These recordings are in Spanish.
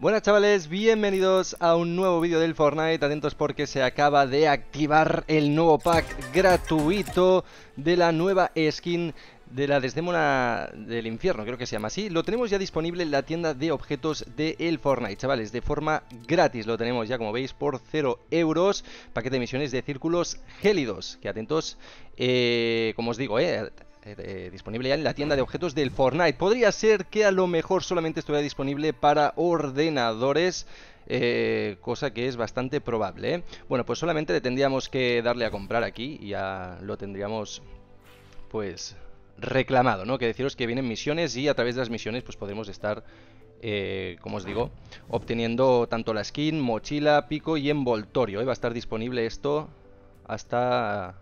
Buenas chavales, bienvenidos a un nuevo vídeo del Fortnite. Atentos porque se acaba de activar el nuevo pack gratuito de la nueva skin de la Desdémona del Infierno, creo que se llama así. Lo tenemos ya disponible en la tienda de objetos del Fortnite, chavales, de forma gratis. Lo tenemos ya, como veis, por 0 euros. Paquete de misiones de círculos gélidos. Que atentos, como os digo, disponible ya en la tienda de objetos del Fortnite. Podría ser que a lo mejor solamente estuviera disponible para ordenadores, cosa que es bastante probable, ¿eh? Bueno, pues solamente le tendríamos que darle a comprar aquí y ya lo tendríamos, pues, reclamado, ¿no? Que deciros que vienen misiones y a través de las misiones pues podremos estar, como os digo, obteniendo tanto la skin, mochila, pico y envoltorio, ¿eh? Va a estar disponible esto hasta...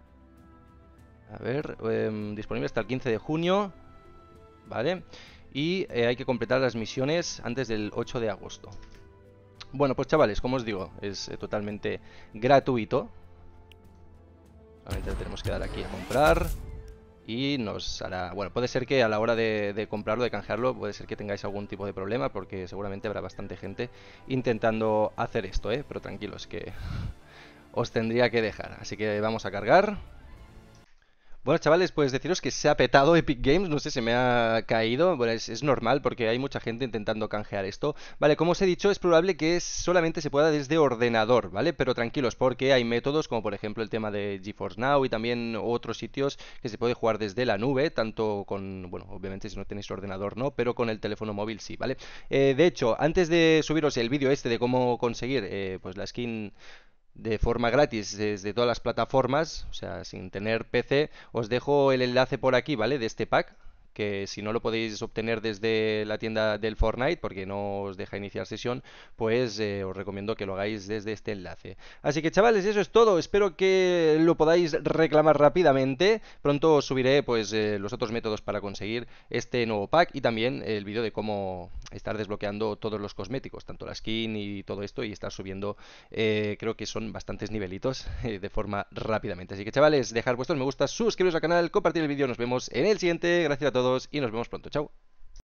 A ver, disponible hasta el 15 de junio, ¿vale? Y hay que completar las misiones antes del 8 de agosto. Bueno, pues chavales, como os digo, es totalmente gratuito. Solamente tenemos que dar aquí a comprar y nos hará... Bueno, puede ser que a la hora de comprarlo, de canjearlo, puede ser que tengáis algún tipo de problema, porque seguramente habrá bastante gente intentando hacer esto, ¿eh? Pero tranquilos, que os tendría que dejar. Así que vamos a cargar. Bueno, chavales, pues deciros que se ha petado Epic Games, no sé, se me ha caído. Bueno, es normal porque hay mucha gente intentando canjear esto. Vale, como os he dicho, es probable que solamente se pueda desde ordenador, ¿vale? Pero tranquilos, porque hay métodos como por ejemplo el tema de GeForce Now y también otros sitios que se puede jugar desde la nube, tanto con, bueno, obviamente si no tenéis ordenador no, pero con el teléfono móvil sí, ¿vale? De hecho, antes de subiros el vídeo este de cómo conseguir, pues la skin de forma gratis desde todas las plataformas, o sea, sin tener PC, os dejo el enlace por aquí, ¿vale? De este pack, que si no lo podéis obtener desde la tienda del Fortnite, porque no os deja iniciar sesión, pues os recomiendo que lo hagáis desde este enlace. Así que chavales, eso es todo, espero que lo podáis reclamar rápidamente. Pronto os subiré pues los otros métodos para conseguir este nuevo pack y también el vídeo de cómo estar desbloqueando todos los cosméticos, tanto la skin y todo esto, y estar subiendo, creo que son bastantes nivelitos de forma rápidamente. Así que chavales, dejad vuestros me gusta, suscribiros al canal, compartir el vídeo, nos vemos en el siguiente, gracias a todos y nos vemos pronto, chao.